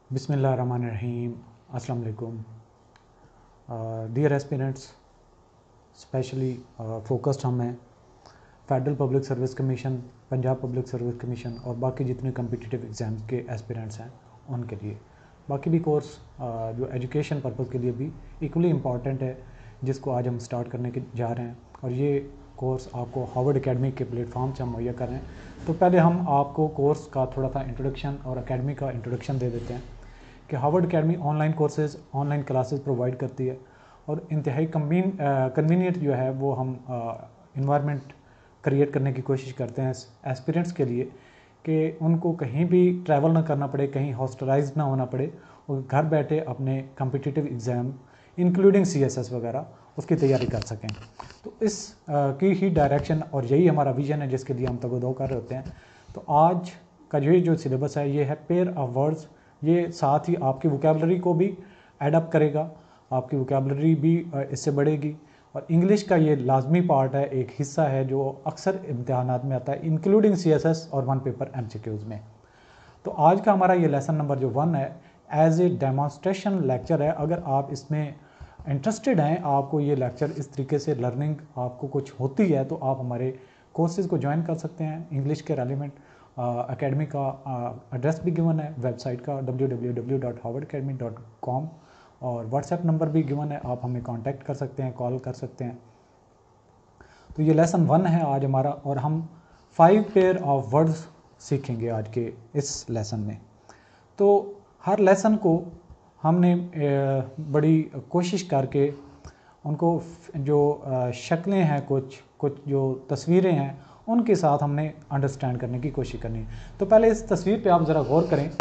बिस्मिल्लाहिर्रहमानिर्रहीम। अस्सलाम वालेकुम। डियर एस्पिरेंट्स, स्पेशली फोकस्ड हम हैं federal public service commission, Punjab public service commission और बाकी जितने कम्पिटिटिव एग्ज़ाम्स के एस्पिरेंट्स हैं उनके लिए। बाकी भी कोर्स जो एजुकेशन पर्पज़ के लिए भी इक्वली इम्पॉर्टेंट है, जिसको आज हम स्टार्ट करने के जा रहे हैं। और ये कोर्स आपको हार्वर्ड एकेडमी के प्लेटफॉर्म से हम मुहैया कर रहे हैं। तो पहले हम आपको कोर्स का थोड़ा सा इंट्रोडक्शन और एकेडमी का इंट्रोडक्शन दे देते हैं कि Harvard academy online courses, online classes provide करती है और इंतहाई कन्वीनियंट जो है वो हम इन्वायरमेंट क्रिएट करने की कोशिश करते हैं एस्पिरेंट्स के लिए कि उनको कहीं भी ट्रैवल ना करना पड़े, कहीं हॉस्टलाइज ना होना पड़े और घर बैठे अपने कम्पिटिटिव एग्ज़ाम इंक्लूडिंग CSS वगैरह उसकी तैयारी कर सकें। तो इस की ही डायरेक्शन और यही हमारा विजन है जिसके लिए हम तगदो कर रहे होते हैं। तो आज का ये जो सिलेबस है ये है पेयर ऑफ वर्ड्स। ये साथ ही आपकी वोकैबलरी को भी एडअप करेगा, आपकी वोकैबलरी भी इससे बढ़ेगी। और इंग्लिश का ये लाजमी पार्ट है, एक हिस्सा है जो अक्सर इम्तिहानात में आता है इंक्लूडिंग CSS और वन पेपर MCQs में। तो आज का हमारा ये लेसन नंबर जो 1 है एज ए डेमोन्स्ट्रेशन लेक्चर है। अगर आप इसमें इंटरेस्टेड हैं, आपको ये लेक्चर इस तरीके से लर्निंग आपको कुछ होती है तो आप हमारे कोर्सेज़ को ज्वाइन कर सकते हैं। इंग्लिश के रेलिवेंट एकेडमी का एड्रेस भी गिवन है, वेबसाइट का www.harvardacademy.com और व्हाट्सएप नंबर भी गिवन है, आप हमें कांटेक्ट कर सकते हैं, कॉल कर सकते हैं। तो ये लेसन 1 है आज हमारा और हम 5 पेयर ऑफ वर्ड्स सीखेंगे आज के इस लेसन में। तो हर लेसन को हमने बड़ी कोशिश करके उनको जो शक्लें हैं, कुछ जो तस्वीरें हैं उनके साथ हमने अंडरस्टैंड करने की कोशिश करनी है। तो पहले इस तस्वीर पे आप ज़रा गौर करें।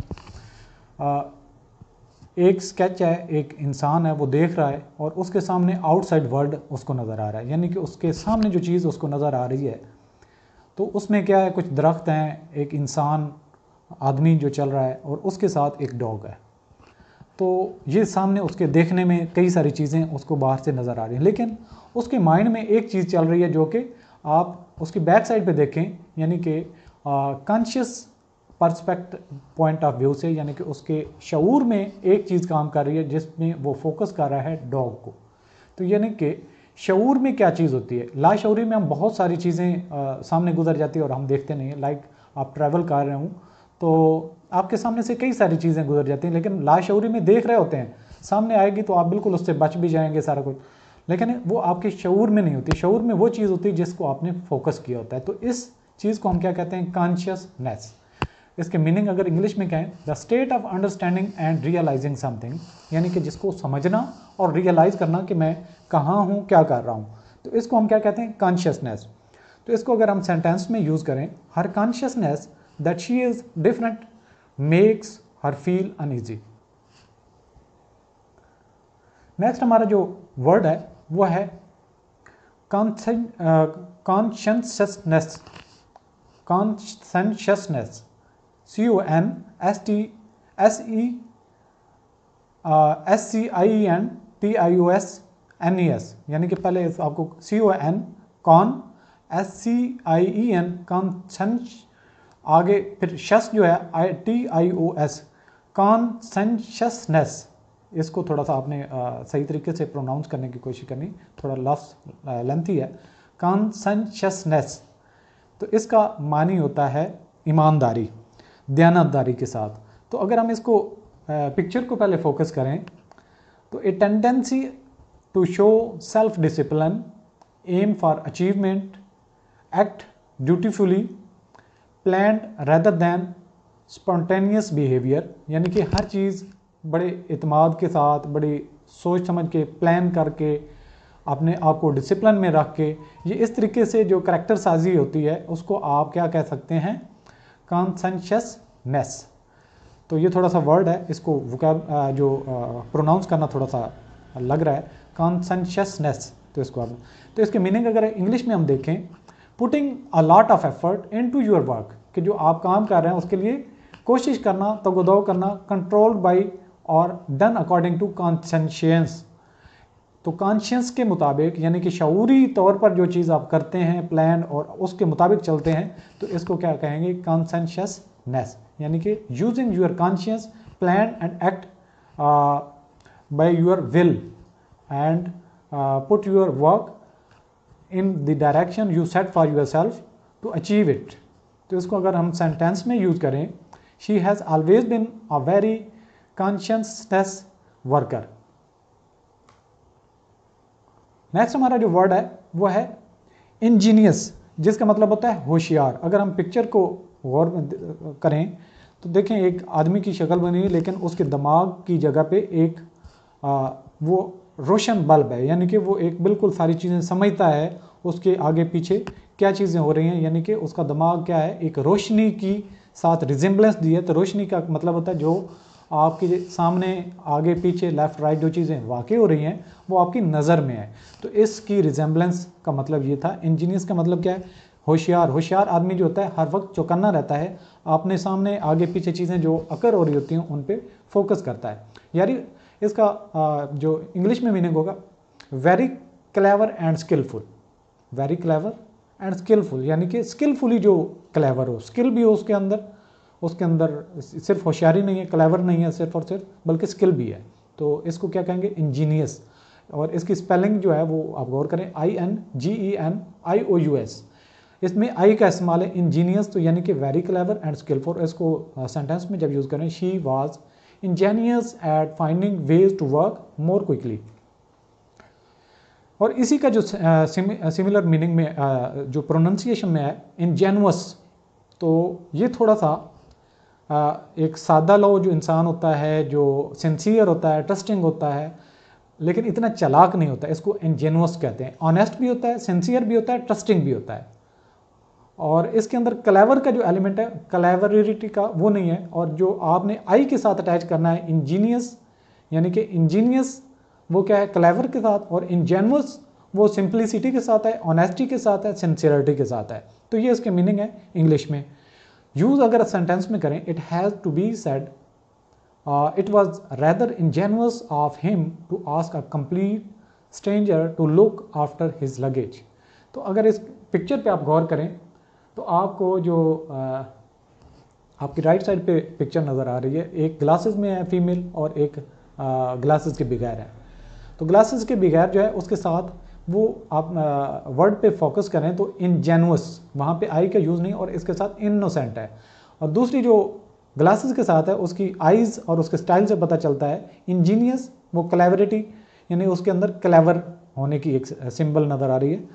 एक स्केच है, एक इंसान है वो देख रहा है और उसके सामने आउटसाइड वर्ल्ड उसको नज़र आ रहा है, यानी कि उसके सामने जो चीज़ उसको नज़र आ रही है तो उसमें क्या है, कुछ दरख्त हैं, एक इंसान आदमी जो चल रहा है और उसके साथ एक डॉग है। तो ये सामने उसके देखने में कई सारी चीज़ें उसको बाहर से नज़र आ रही हैं, लेकिन उसके माइंड में एक चीज़ चल रही है जो कि आप उसकी बैक साइड पे देखें, यानी कि conscious perspective point of view से, यानी कि उसके शऊर में एक चीज़ काम कर रही है जिसमें वो फोकस कर रहा है डॉग को। तो यानी कि शऊर में क्या चीज़ होती है, लाशऊरी में हम बहुत सारी चीज़ें सामने गुजर जाती है और हम देखते नहीं हैं। लाइक आप ट्रैवल कर रहे हूँ तो आपके सामने से कई सारी चीज़ें गुजर जाती हैं, लेकिन लाशऊरी में देख रहे होते हैं, सामने आएगी तो आप बिल्कुल उससे बच भी जाएंगे सारा कुछ, लेकिन वो आपके शऊर में नहीं होती। शऊर में वो चीज़ होती है जिसको आपने फोकस किया होता है। तो इस चीज़ को हम क्या कहते हैं, कॉन्शियसनेस। इसके मीनिंग अगर इंग्लिश में कहें, the state of understanding and realising something, यानी कि जिसको समझना और रियलाइज़ करना कि मैं कहाँ हूँ, क्या कर रहा हूँ। तो इसको हम क्या कहते हैं, कॉन्शियसनेस। तो इसको अगर हम सेंटेंस में यूज़ करें, her consciousness that she is different makes her feel uneasy. Next हमारा जो वर्ड है वो है कॉन्शियसनेस। कॉन्शियसनेस, CONSCIENTIOUSNES, यानी कि पहले आपको CON SCIEN कॉन्सेंस, आगे फिर शस जो है TIOS, कॉन्सेंशसनेस। इसको थोड़ा सा आपने सही तरीके से प्रोनाउंस करने की कोशिश करनी, थोड़ा लफ्ज़ लेंथी है, कॉन्सेंशसनेस। तो इसका मानी होता है ईमानदारी, दयानतदारी के साथ। तो अगर हम इसको पिक्चर को पहले फोकस करें तो a tendency to show self discipline, aim for achievement, act dutifully, planned rather than spontaneous behaviour, यानी कि हर चीज़ बड़े इत्मीनान के साथ, बड़ी सोच समझ के, प्लान करके, अपने आप को डिसिप्लिन में रख के, ये इस तरीके से जो करैक्टर साजी होती है उसको आप क्या कह सकते हैं, कॉन्शियसनेस। तो ये थोड़ा सा वर्ड है, इसको वोकैब जो प्रोनाउंस करना थोड़ा सा लग रहा है, कॉन्शियसनेस। तो इसको आप, तो इसके मीनिंग अगर इंग्लिश में हम देखें, putting a lot of effort into your work, कि जो आप काम कर रहे हैं उसके लिए कोशिश करना, तगदो करना, controlled by or done according to conscious. तो कॉन्शियस के मुताबिक, यानी कि शऊरी तौर पर जो चीज़ आप करते हैं, प्लान और उसके मुताबिक चलते हैं, तो इसको क्या कहेंगे, कॉन्शियसनेस। यानी कि using your conscious plan and act by your will and put your work in the direction you set for yourself to achieve it. तो इसको अगर हम सेंटेंस में यूज करें, she has always been a very conscientious worker. Next हमारा जो word है वो है इंजीनियस, जिसका मतलब होता है होशियार। अगर हम पिक्चर को गौर करें तो देखें एक आदमी की शक्ल बनी है, लेकिन उसके दिमाग की जगह पे एक वो रोशन बल्ब है, यानी कि वो एक बिल्कुल सारी चीज़ें समझता है, उसके आगे पीछे क्या चीज़ें हो रही हैं, यानी कि उसका दिमाग क्या है, एक रोशनी की साथ रिजेम्बलेंस दी है। तो रोशनी का मतलब होता है जो आपके सामने आगे पीछे लेफ़्ट राइट जो चीज़ें वाकई हो रही हैं वो आपकी नज़र में है। तो इसकी रिजेम्बलेंस का मतलब ये था। इंजीनियस का मतलब क्या है, होशियार। होशियार आदमी जो होता है हर वक्त चौकन्ना रहता है, अपने सामने आगे पीछे चीज़ें जो अकर हो रही होती हैं उन पे फोकस करता है। यानी इसका जो इंग्लिश में मीनिंग होगा very clever and skilful. Very clever and skilful यानी कि स्किलफुली जो क्लेवर हो, स्किल भी हो उसके अंदर सिर्फ होशियारी नहीं है, क्लेवर नहीं है सिर्फ और सिर्फ, बल्कि स्किल भी है। तो इसको क्या कहेंगे, इंजीनियस। और इसकी स्पेलिंग जो है वो आप गौर करें, INGENIOUS। इसमें आई का इस्तेमाल है इंजीनियस, तो यानी कि वेरी क्लेवर एंड स्किलफुल। इसको सेंटेंस में जब यूज़ करें, she was ingenious at finding ways to work more quickly. और इसी का जो सिमिलर मीनिंग में जो प्रोनाउंसिएशन में है इंजेनुअस, तो ये थोड़ा सा एक सादा लो जो इंसान होता है, जो सिंसियर होता है, ट्रस्टिंग होता है, लेकिन इतना चालाक नहीं होता, इसको इंजेनुअस कहते हैं। ऑनेस्ट भी होता है, सिंसियर भी होता है, ट्रस्टिंग भी होता है। और इसके अंदर क्लेवर का जो एलिमेंट है, क्लेवरिटी का, वो नहीं है। और जो आपने आई के साथ अटैच करना है इंजीनियस, यानी कि इंजीनियस वो क्या है, क्लेवर के साथ, और इंजेनुअस वो सिंप्लिसिटी के साथ है, ऑनेस्टी के साथ है, सिंसियरिटी के साथ है। तो ये इसके मीनिंग है इंग्लिश में। यूज अगर सेंटेंस में करें, it has to be said it was rather ingenious of him to ask a complete stranger to look after his luggage. तो अगर इस पिक्चर पे आप गौर करें तो आपको जो आपकी राइट साइड पे पिक्चर नज़र आ रही है, एक ग्लासेस में है फीमेल और एक ग्लासेस के बगैर है। तो ग्लासेस के बगैर जो है उसके साथ वो आप वर्ड पे फोकस करें तो इंजेनुअस, वहाँ पे आई का यूज़ नहीं, और इसके साथ इनोसेंट है। और दूसरी जो ग्लासेस के साथ है उसकी आइज़ और उसके स्टाइल से पता चलता है इंजीनियस, वो क्लेवरिटी, यानी उसके अंदर क्लेवर होने की एक सिंबल नज़र आ रही है।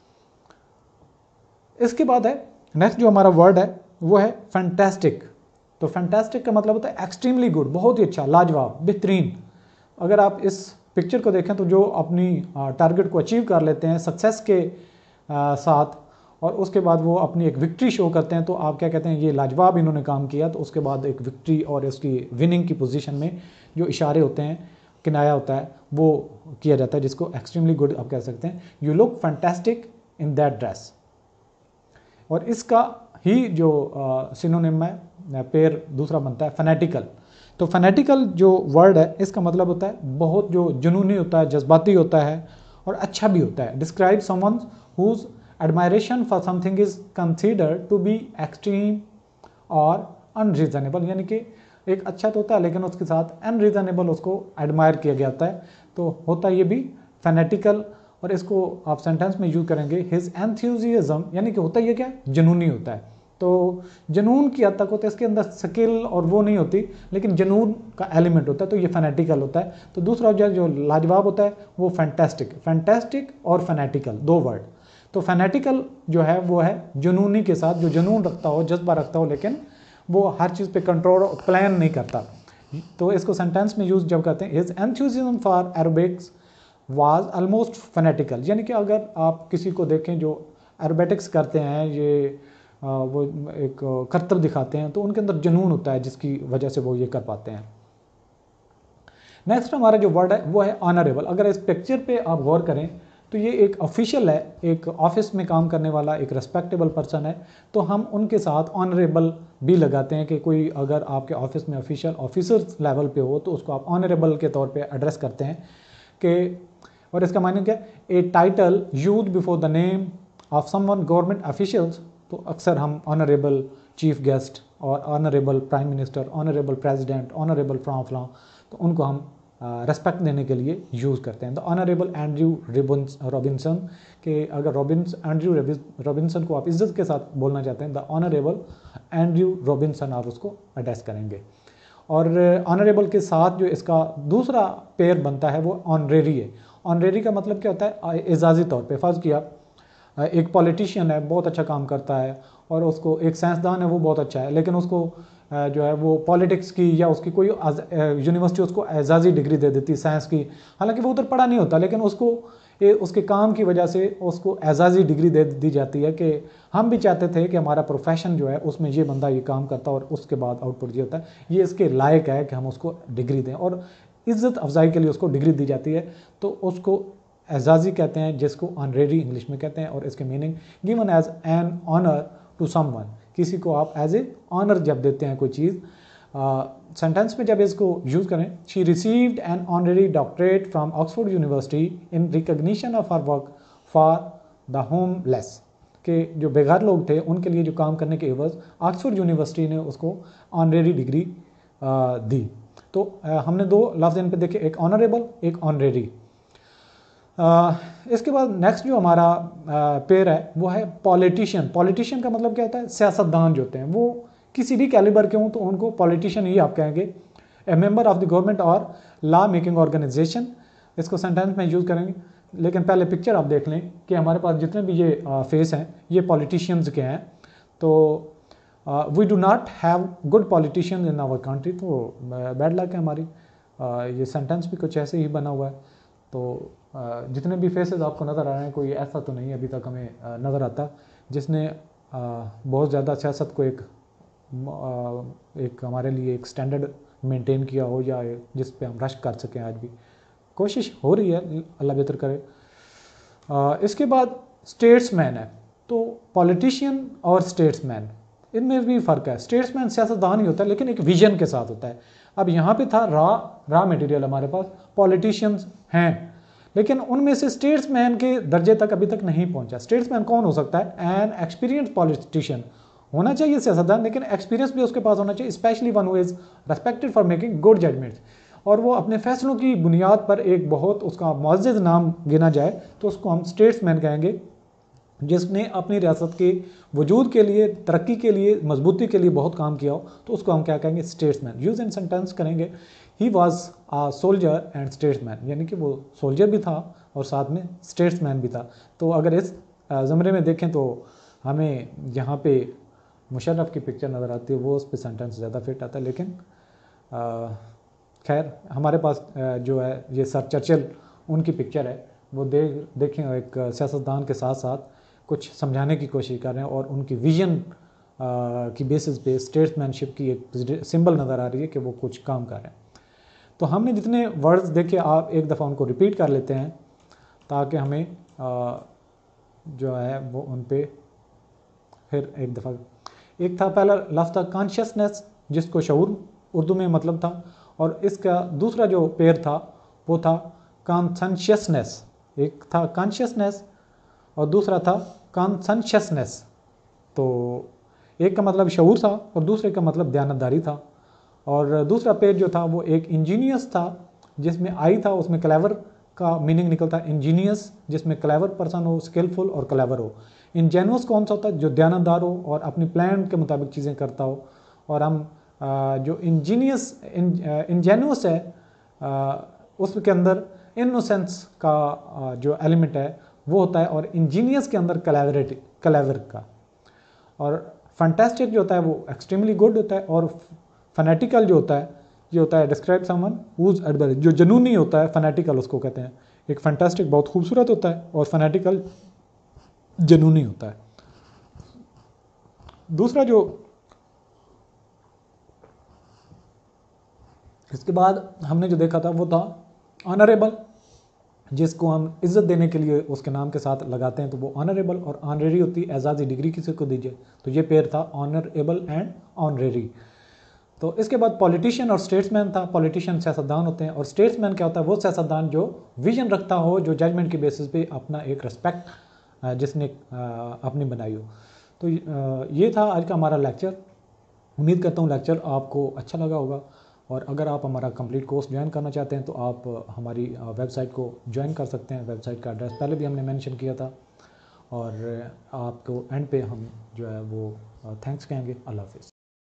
इसके बाद है नेक्स्ट जो हमारा वर्ड है वो है फैंटास्टिक। तो फैंटास्टिक का मतलब होता है एक्सट्रीमली गुड, बहुत ही अच्छा, लाजवाब, बेहतरीन। अगर आप इस पिक्चर को देखें तो जो अपनी टारगेट को अचीव कर लेते हैं सक्सेस के साथ, और उसके बाद वो अपनी एक विक्ट्री शो करते हैं, तो आप क्या कहते हैं, ये लाजवाब इन्होंने काम किया। तो उसके बाद एक विक्ट्री और इसकी विनिंग की पोजीशन में जो इशारे होते हैं, किनाया होता है, वो किया जाता है, जिसको एक्सट्रीमली गुड आप कह सकते हैं। You look fantastic in that dress. और इसका ही जो सिनोनिम है, पेयर दूसरा बनता है फैनेटिकल। तो फैनेटिकल जो वर्ड है इसका मतलब होता है बहुत जो जुनूनी होता है, जज्बाती होता है, और अच्छा भी होता है। Describe someone whose admiration for something is considered to be extreme or unreasonable, यानी कि एक अच्छा तो होता है लेकिन उसके साथ अनरीजनेबल उसको एडमायर किया गया होता है, तो होता ये भी फैनेटिकल। और इसको आप सेंटेंस में यूज करेंगे हिज एंथुजियाज्म, यानी कि होता ये क्या, जुनूनी होता है। तो जुनून की हद तक होता है, इसके अंदर स्किल और वो नहीं होती, लेकिन जुनून का एलिमेंट होता है, तो ये फैनेटिकल होता है। तो दूसरा जो लाजवाब होता है वो फैंटास्टिक। फैंटास्टिक और फैनेटिकल दो वर्ड। तो फैनेटिकल जो है वो है जुनूनी के साथ, जो जुनून रखता हो, जज्बा रखता हो, लेकिन वो हर चीज़ पे कंट्रोल प्लान नहीं करता। तो इसको सेंटेंस में यूज जब करते हैं, his enthusiasm for aerobics was almost fanatical, यानी कि अगर आप किसी को देखें जो एरोबेटिक्स करते हैं, ये वो एक करतब दिखाते हैं, तो उनके अंदर जुनून होता है जिसकी वजह से वो ये कर पाते हैं। नेक्स्ट हमारा जो वर्ड है वो है ऑनरेबल। अगर इस पिक्चर पे आप गौर करें तो ये एक ऑफिशियल है, एक ऑफिस में काम करने वाला एक रिस्पेक्टेबल पर्सन है, तो हम उनके साथ ऑनरेबल भी लगाते हैं कि कोई अगर आपके ऑफिस में ऑफिशियल ऑफिसर लेवल पे हो तो उसको आप ऑनरेबल के तौर पे एड्रेस करते हैं कि, और इसका मायने क्या, a title used before the name of someone government officials, तो अक्सर हम ऑनरेबल चीफ गेस्ट और honourable prime minister, honourable president, honourable फ्लां, तो उनको हम रेस्पेक्ट देने के लिए यूज़ करते हैं। द ऑनरेबल एंड्रयू रॉबिन्सन, के अगर एंड्रयू रॉबिन्सन को आप इज्जत के साथ बोलना चाहते हैं, द ऑनरेबल एंड्रयू रॉबिन्सन आप उसको एड्रेस करेंगे। और ऑनरेबल के साथ जो इसका दूसरा पेयर बनता है वो ऑनरेरी है। ऑनरेरी का मतलब क्या होता है, एजाज़ी तौर पे फ़र्ज़ किया एक पॉलिटिशियन है, बहुत अच्छा काम करता है, और उसको एक साइंसदान है वो बहुत अच्छा है, लेकिन उसको जो है वो पॉलिटिक्स की या उसकी कोई यूनिवर्सिटी उसको एजाज़ी डिग्री दे देती है साइंस की, हालांकि वो उधर पढ़ा नहीं होता, लेकिन उसको उसके काम की वजह से उसको एजाज़ी डिग्री दे दी जाती है कि हम भी चाहते थे कि हमारा प्रोफेशन जो है उसमें ये बंदा ये काम करता और उसके बाद आउटपुट ये होता है, ये इसके लायक है कि हम उसको डिग्री दें, और इज़्ज़त अफजाई के लिए उसको डिग्री दी जाती है, तो उसको एजाज़ी कहते हैं, जिसको ऑनरेरी इंग्लिश में कहते हैं। और इसके meaning given as an honour to someone, किसी को आप एज ए ऑनर जब देते हैं कोई चीज़। सेंटेंस में जब इसको यूज़ करें, she received an honorary doctorate from Oxford university in recognition of her work for the homeless, के जो बेघर लोग थे उनके लिए जो काम करने के एवज ऑक्सफोर्ड यूनिवर्सिटी ने उसको ऑनरेरी डिग्री दी। तो हमने दो लफ्ज़ इन पे देखे, एक ऑनरेबल, एक ऑनरेरी। इसके बाद नेक्स्ट जो हमारा पेयर है वो है पॉलिटिशियन। पॉलिटिशियन का मतलब क्या होता है, सियासतदान जो होते हैं वो किसी भी कैलिबर के हों तो उनको पॉलिटिशियन ही आप कहेंगे। A member of the government or law making organisation, इसको सेंटेंस में यूज़ करेंगे, लेकिन पहले पिक्चर आप देख लें कि हमारे पास जितने भी ये फेस हैं ये पॉलिटिशियंस के हैं। तो we do not have good politician in our country, तो बैड लक है हमारी। ये सेंटेंस भी कुछ ऐसे ही बना हुआ है। तो जितने भी फेसेस आपको नज़र आ रहे हैं, कोई ऐसा तो नहीं अभी तक हमें नज़र आता जिसने बहुत ज़्यादा सियासत को एक हमारे लिए एक स्टैंडर्ड मेंटेन किया हो, या जिस पे हम रश कर सकें। आज भी कोशिश हो रही है, अल्लाह बेहतर करे। इसके बाद स्टेट्समैन है। तो पॉलिटिशियन और स्टेट्समैन, इनमें भी फ़र्क है। स्टेट्समैन सियासतदान ही होता है, लेकिन एक विजन के साथ होता है। अब यहाँ पे था रॉ मटेरियल हमारे पास, पॉलिटिशियंस हैं, लेकिन उनमें से स्टेट्समैन के दर्जे तक अभी तक नहीं पहुंचा। स्टेट्समैन कौन हो सकता है, एन एक्सपीरियंस पॉलिटिशियन होना चाहिए सियासतदान, लेकिन एक्सपीरियंस भी उसके पास होना चाहिए, specially one who is respected for making good judgements, और वो अपने फैसलों की बुनियाद पर एक बहुत उसका मुअज़्ज़ज़ नाम गिना जाए तो उसको हम स्टेट्समैन कहेंगे, जिसने अपनी रियासत के वजूद के लिए, तरक्की के लिए, मजबूती के लिए बहुत काम किया हो, तो उसको हम क्या कहेंगे, स्टेट्समैन। यूज़ एंड सेंटेंस करेंगे, he was a soldier and statesman, यानी कि वो सोल्जर भी था और साथ में स्टेट्समैन भी था। तो अगर इस ज़मरे में देखें तो हमें यहाँ पे मुशर्रफ की पिक्चर नज़र आती है, वो उस पर सेंटेंस ज़्यादा फिट आता है। लेकिन खैर हमारे पास जो है ये सर चर्चिल, उनकी पिक्चर है, वो देखें एक सियासतदान के साथ साथ कुछ समझाने की कोशिश कर रहे हैं, और उनकी विजन की बेसिस पे स्टेट्समैनशिप की एक सिंबल नज़र आ रही है कि वो कुछ काम कर रहे हैं। तो हमने जितने वर्ड्स देखे, आप एक दफ़ा उनको रिपीट कर लेते हैं ताकि हमें जो है वो उन पे फिर एक दफ़ा। एक था पहला लफ्ज़ था कॉन्शियसनेस, जिसको शऊर उर्दू में मतलब था, और इसका दूसरा जो पेयर था वो था कॉन्शसनेस। एक था कॉन्शियसनेस और दूसरा था कॉन्शसनेस। तो एक का मतलब शऊर था और दूसरे का मतलब दयानतदारी था। और दूसरा पेज जो था वो एक इंजीनियस था, जिसमें आई था, उसमें क्लेवर का मीनिंग निकलता है इंजीनियस, जिसमें क्लेवर पर्सन हो, स्किलफुल और क्लेवर हो। इंजेनुअस कौन सा होता है, जो दयानतदार हो और अपनी प्लान के मुताबिक चीज़ें करता हो। और हम जो इंजेनुअस है उसके अंदर इनोसेंस का जो एलिमेंट है वो होता है, और इंजीनियस के अंदर क्लेवर का। और फैंटास्टिक जो होता है वो एक्सट्रीमली गुड होता है, और फनेटिकल जो होता है ये होता है डिस्क्राइब समवन हुज एडबल, जो जनूनी होता है फनेटिकल उसको कहते हैं। एक फैंटास्टिक बहुत खूबसूरत होता है और फनेटिकल जनूनी होता है। दूसरा जो इसके बाद हमने जो देखा था वो था ऑनरेबल, जिसको हम इज्जत देने के लिए उसके नाम के साथ लगाते हैं, तो वो ऑनरेबल। और ऑनरेरी होती है एजाज़ी डिग्री किसी को दीजिए, तो ये पेयर था ऑनरेबल एंड ऑनरेरी। तो इसके बाद पॉलिटिशियन और स्टेट्समैन था। पॉलिटिशियन सियासतदान होते हैं, और स्टेट्समैन क्या होता है, वो सियासतदान जो विजन रखता हो, जो जजमेंट के बेसिस पे अपना एक रिस्पेक्ट जिसने अपनी बनाई हो। तो ये था आज का हमारा लेक्चर। उम्मीद करता हूँ लेक्चर आपको अच्छा लगा होगा, और अगर आप हमारा कंप्लीट कोर्स ज्वाइन करना चाहते हैं तो आप हमारी वेबसाइट को ज्वाइन कर सकते हैं। वेबसाइट का एड्रेस पहले भी हमने मेंशन किया था, और आपको एंड पे हम जो है वो थैंक्स कहेंगे। अल्लाह हाफ़िज़।